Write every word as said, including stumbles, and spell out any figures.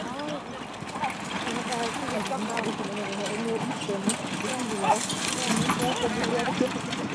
Hãy subscribe cho kênh Ghiền Mì Gõ để không bỏ lỡ những video hấp dẫn.